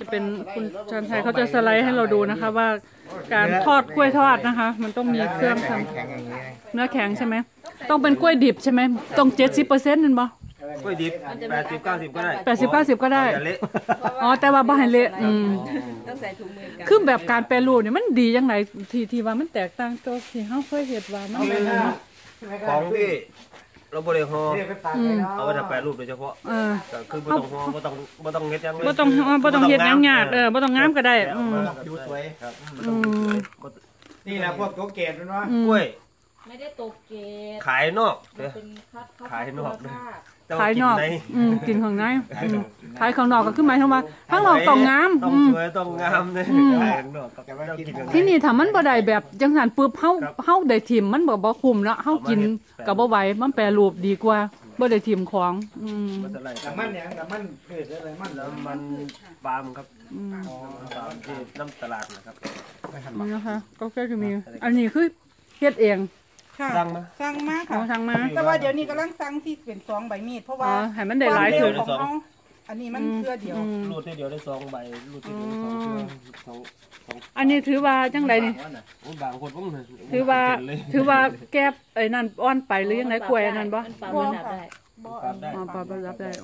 จะเป็นคุณชันชัยเขาจะสไลด์ให้เราดูนะคะว่าการทอดกล้วยทอดนะคะมันต้องมีเครื่องทำเนื้อแข็งใช่ไหมต้องเป็นกล้วยดิบใช่ไหมต้อง70%นั่นบ่กล้วยดิบ80-90ก็ได้ 80-90ก็ได้อ๋อแต่ว่าบ่ให้เละต้องใส่ถุงมือกันคือแบบการแปรรูปเนี่ยมันดียังไงที่ว่ามันแตกต่างจากที่เฮาเคยเฮ็ดว่ามันของที่เราบริโภคเอาไปทำแปรรูปโดยเฉพาะคือบ่ต้องห่อบ่ต้องเฮ็ดยังบ่ต้องเฮ็ดยังยากบ่ต้องงามก็ได้ดูสวยครับนี่แหละพวกโตเกตเนาะกล้วยไม่ได้ตกเกตขายนอกขายนอกขายนอกกินข้างในขายข้างนอกก็คือหมายถึงว่าข้างนอกต้องงามต้องสวยต้องงามเลยขายข้างนอกที่นี่ถ้ามันบ่ได้แบบจังซั่นปึ๊บเฮาได้ทิ่มมันบ่คุ้มเนาะเฮากินก็บ่ไหวมันแปรรูปดีกว่าบ่ได้ทิ่มของแต่มันเนี่ยแต่มันเกิดอะไรมันปาล์มครับปาล์มที่น้ำตลาดนะครับนี่นะคะก็คือมีอันนี้คือเฮ็ดเองสั่งมาค่ะสั่งมาแต่ว่าเดี๋ยวนี้กำลังสั่งที่เป็น2ใบมีดเพราะว่าให้มันได้หลายคืออันนี้มันเครือเดียวรูดทีเดียวได้2ใบรูดทีเดียวได้2เครืออันนี้ถือว่าจังไดนี่บางคนบ่ถือว่าแก้ไอ้นั่นอ่อนไปหรือยังไงกล้วยอันนั้นบ่รับได้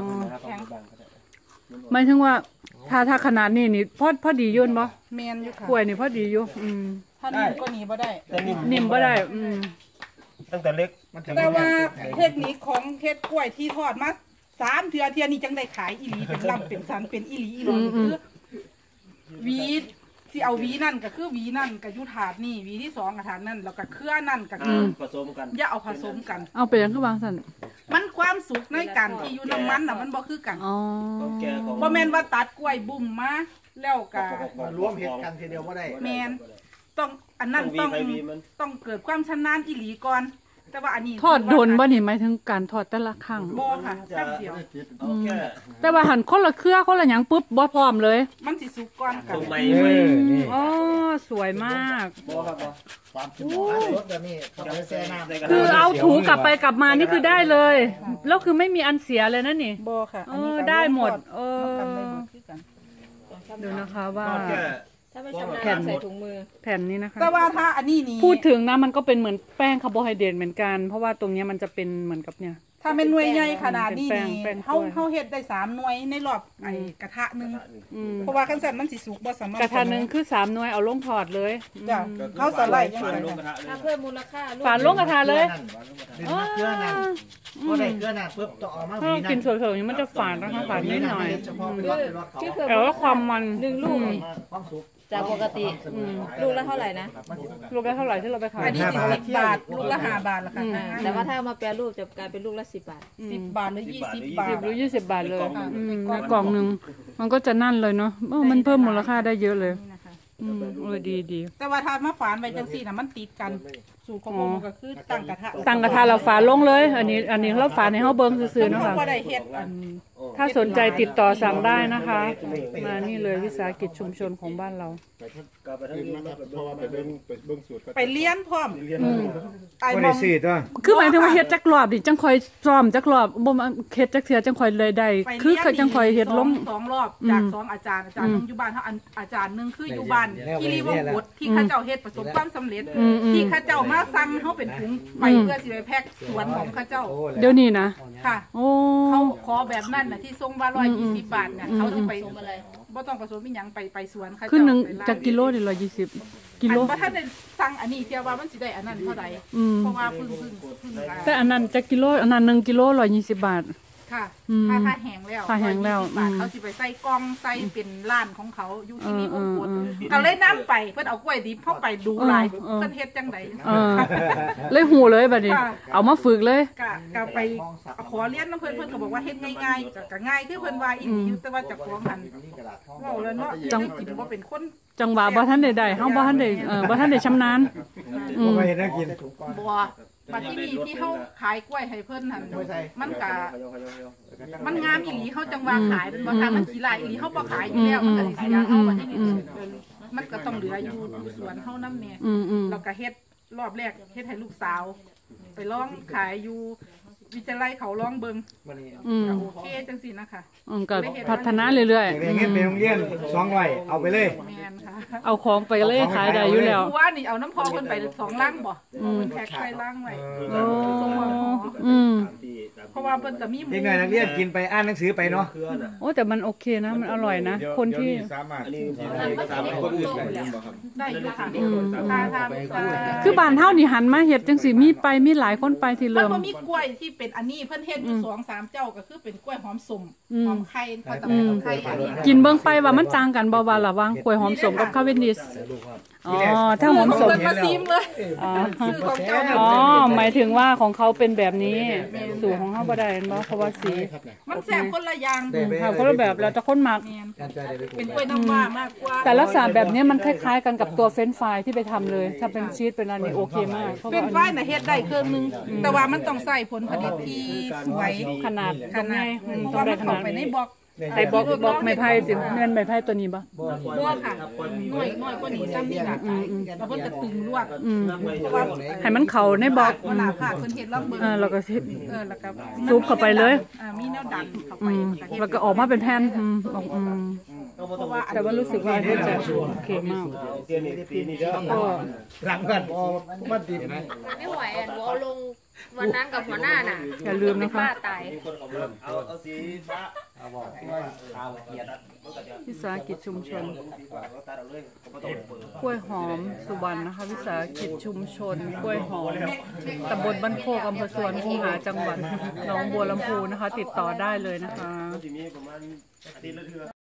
หมายถึงว่าถ้าขนาดนี้นี่พอดียุ่นบ่แม่นอยู่ค่ะกล้วยนี่พอดีอยู่ถ้านิ่มก็หนีบ่ได้นิ่มบ่ได้ตั้งแต่เล็กแต่ว่าเทคนิคของเฮ็ดกล้วยที่ทอดมา3เทื่อนี้จังได้ขายอีหลีเป็นลำเป็นสันเป็นอีหลีอีหลอคือวีสิเอาวีนั่นก็คือวีนั่นก็อยู่ถาดนี่วีที่2ก็ถาดนั่นแล้วก็เครือนั่นก็คือผสมกันอย่าเอาผสมกันเอาไปยังคือวางซั่นมันความสุกในกันที่อยู่น้ำมันน่ะมันบ่คือกันอ๋อบ่แม่นว่าตัดกล้วยบุ่มมาแล้วก็รวมเฮ็ดกันทีเดียวบ่ได้แม่นต้องอันนั้นต้องเกิดความชำนาญอีหลีก่อนแต่ว่าอันนี้ทอดโดนบ่นี่หมายถึงการทอดแต่ละครั้งบ่ค่ะแป๊บเดียวแต่ว่าหั่นคนละเครือคนละหยังปุ๊บบ่พร้อมเลยมันสิสุกก่อนค่ะอ๋อสวยมากคือเอาถูกลับไปกลับมานี่คือได้เลยแล้วคือไม่มีอันเสียเลยนะนี่บ่ค่ะได้หมดดูนะคะว่าถ้าไม่ชำนาญใส่ถุงมือแผ่นนี้นะคะแต่ว่าถ้าอันนี้นี่พูดถึงนะมันก็เป็นเหมือนแป้งคาร์โบไฮเดรตเหมือนกันเพราะว่าตรงนี้มันจะเป็นเหมือนกับเนี่ยถ้าเป็นหน่วยใหญ่ขนาดนี้นี่เฮาเฮ็ดได้3หน่วยในรอบไอ้กระทะนึงเพราะว่าคันสั่นมันสิสุกบ่สามารถกระทะนึงคือ3หน่วยเอาลงทอดเลยจ้ะเฮาสไลด์จังได๋ถ้าเพิ่มมูลค่าฝานลงกระทะเลยเครื่องนั้นบ่ได้เครื่องนั้นปึ๊บต้องเอามาวีนั่นกินสดๆนี่มันจะฝานนะคะฝานนิดหน่อยแต่ว่าความมัน 1ลูกความสุกจากปกติลูกละเท่าไหร่นะลูกละเท่าไหร่ที่เราไปขายอันนี้10 บาทลูกละ5 บาทละค่ะแต่ว่าถ้ามาแปรรูปจะกลายเป็นลูกละ10 บาท10 บาทหรือ20 บาทหรือ20 บาทเลยกล่องนึงมันก็จะนั่นเลยเนาะมันเพิ่มมูลค่าได้เยอะเลยดีแต่ว่าถ้ามาฝานไว้จังซี่น่ะมันติดกันสูตรของผมก็คือตั้งกระทะเราฝานลงเลยอันนี้เราฝานให้เฮาเบิ่งซื่อๆเนาะค่ะถ้าสนใจติดต่อสั่งได้นะคะมานี่เลยวิสาหกิจชุมชนของบ้านเราไปเลี้ยนพร้อมบ่ได้ซีดว่าคือหมายถึงว่าเฮ็ดจักรอบดิจังค่อยซ้อมจักรอบบ่เฮ็ดจักเทื่อจังค่อยเลยได้คือจังค่อยเฮ็ดลง 2รอบจาก2อาจารย์นึงอยู่บ้านเฮาอาจารย์นึงคืออยู่บ้านที่รีวงกฎที่เขาเจ้าเฮ็ดประสบความสำเร็จที่เขาเจ้ามาสั่งเฮาเป็นถุงไปเพื่อสิไปแพ็คสวนของเขาเจ้าเดี๋ยวนี้นะค่ะเขาขอแบบนั้นน่ะที่ส่งว่า120 บาทน่ะเขาสิไปอะไรบ่ต้องผสมอีหยังไปสวนเขาเจ้าคือ1จักกิโลนี่120กิโลบ่ทันได้สั่งอันนี้เที่ยวว่ามันสิได้อันนั้นเท่าใดเพราะว่าเพิ่งแต่อันนั้นจักกิโลอันนั้น1กิโล120 บาทค่ะถ้าแห้งแล้วเขาสิไปใส่กล่องใส่เป็นร้านของเขาอยู่ที่นี่องค์กฎก็เลยนำไปเพิ่นเอากล้วยดิบเข้าไปดูหลายเพิ่นเฮ็ดจังได๋เลยหูเลยบัดนี้เอามาฝึกเลยก็ไปขอเรียนนำเพิ่นก็บอกว่าเฮ็ดง่ายๆก็ง่ายคือเพิ่นว่าอีหลีอยู่แต่ว่าเจ้าของหั่นเว้าแล้วเนาะจังกินบ่เป็นคนจังหวะบ่ทันได้เฮาบ่ทันได้ชำนาญบ่เฮ็ดให้กินบ่บัดที่นี่ที่เฮาขายกล้วยให้เพิ่นหั่นมันงามอีหลีเฮาจังว่าขายเป็นบ่ถ้ามันขี้ลายอีหลีเฮาบ่ขายอยู่แล้วมันก็สิเสียเฮาบัดนี้มันก็ต้องเหลืออยู่สวนเฮานำแน่แล้วก็เฮ็ดรอบแรกเฮ็ดให้ลูกสาวไปลองขายอยู่วิทยาลัยเขาร้องเบิงอืมโอเคจังสินะคะก็พัฒนาเรื่อยเรียนเงินเป็นโรงเรียน200เอาไปเลยแมนค่ะๆเอาของไปเลยขายได้อยู่แล้วว่านี่เอาน้ำพองกันไป2 ลังบ่แพ็คใส่ลังไว้โอ้ส่งมาหออืมเพราะว่าเพิ่นก็มีหมูเด็กน้อยนักเรียนกินไปอ่านหนังสือไปเนาะเครือน่ะโอ้แต่มันโอเคนะมันอร่อยนะคนที่สามารถอันนี้สามารถคนอื่นได้ยังบ่ครับได้อยู่ค่ะถ้าคือบ้านเฮานี่หันมาเฮ็ดจังสิมีไปมีหลายคนไปที่มันเริ่มบ่มีกล้วยที่เป็นอันนี้เพิ่นเฮ็ดอยู่2-3 เจ้าก็คือเป็นกล้วยหอมสมหอมไข่พอตำหอมไข่อันนี้กินเบิ่งไปว่ามันต่างกันบ่ว่าระหว่างกล้วยหอมสมกับคาเวนดิชอ๋อถ้าหอมสมเพิ่นมาซิมเลยอ๋อซื้อของเจ้าน่ะอ๋อหมายถึงว่าของเขาเป็นแบบนี้สูตรของเฮาบ่ได้เห็นบ่เพราะว่าสีมันแซ่บคนละอย่างค่ะคนละแบบแล้วแต่คนมักแม่นเป็นกล้วยน้ำว้ามากกว่าแต่ลักษณะแบบนี้มันคล้ายๆกันกับตัวเฟรนช์ฟรายที่ไปทำเลย ถ้าเป็นชีสเป็นอันนี้โอเคมากเพราะเป็ว่านฝ้ายน่ะเฮ็ดได้เครื่องนึงแต่ว่ามันต้องใส่ผลผลิตที่สวยขนาดขนาดต้องได้ขนาดไปในบล็อกไอ้บอกไม้ไผ่สิเงินไม้ไผ่ตัวนี้ปะบ่ค่ะน้อยกว่านี้ซ้ำนี่ล่ะแล้วเพิ่นจะตึงลวด เพราะว่าให้มันเข่าในบอกเวลาผ่าเพิ่นเฮ็ดรอบเบิ่งแล้วก็สิแล้วก็ซุปเข้าไปเลยมีแนวดันเข้าไปแล้วก็ออกมาเป็นแผ่นเพราะว่าแต่ว่ารู้สึกว่าอันนี้จะโอเคมากเดือนนี้ปีนี้เด้อก็หลังกันมันติดไม่ไหวอ่ะหนูเอาลงวันนั้นกับหัวหน้าน่ะอย่าลืมนะคะป้าตายเอาสีฟ้าเอาบอกเอาเกียรติมันก็จะวิสาหกิจชุมชนสีฟ้าก็ตัดเอาเลยก็บ่ต้องเปิดกล้วยหอมสุวรรณนะคะวิสาหกิจชุมชนกล้วยหอมตำบลบ้านโคกอำเภอสวนคูหาจังหวัดหนองบัวลำพูนะคะ ติดต่อได้เลยนะคะทีนี้ประมาณอาทิตย์ละเทื่อ